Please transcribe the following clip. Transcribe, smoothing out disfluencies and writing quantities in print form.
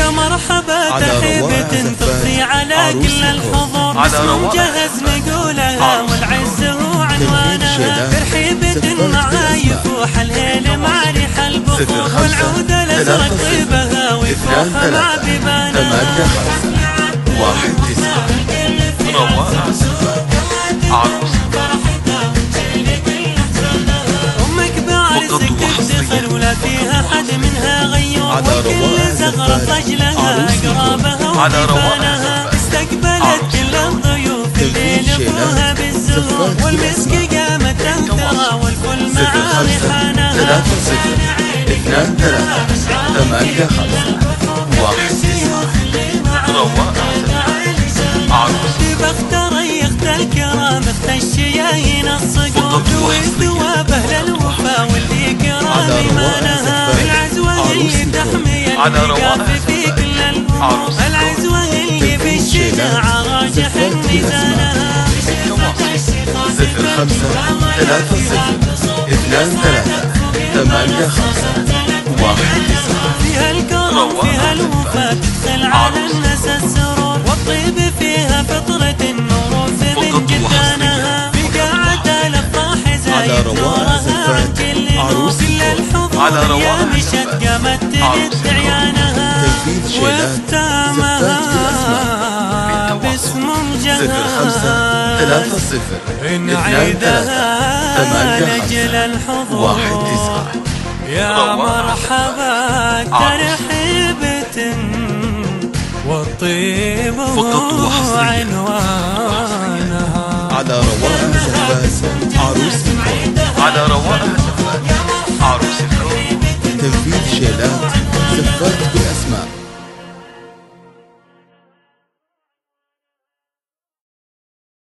يا مرحبا ترحيبة تفضي على كل الحضور، باسم جهز نقولها والعز هو عنوانها. ترحيبة مع يفوح الهيل مع ريح البخور، والعود الازرق طيبها ويفوح مع بيبانها. 1-9 رواقة عروس تفتخر ولا فيها حد منها غيور، وكل زغرة طجلها قرابها وجبانها. استقبلت كل الضيوف الليل ابوها بالزهور، والمسك قامت تنثرى والفل مع ريحانها. 3-0-2-3 رواقة عروس بختار يخت الكرام اخت الشياهين الصقور، والثواب اهل الوفا واللي كرام ايمانها. العزوة اللي تحمي الرقاب في كل الامور، العزوة اللي بالشجاعة راجح ميزانها. 0-5-3-0-2-3-8-5-1-9 فيها الكرم فيها الوفا تدخل على الناس السرور، والطيب فيها فطرة النور من جدانها. في قاعة الافراح زايد نورها عن كل نور، كل الحضور يا مشت قامت تجد عيانها. واختامها باسم الجلال نعيدها لأجل الحضور. 1-9 يا مرحبا ترحيبة والطيب هو عنوانها. على رواقة زفاف عروس على رواقة زفاف عروس الكون. تنفيذ شيلات زفات بالأسماء.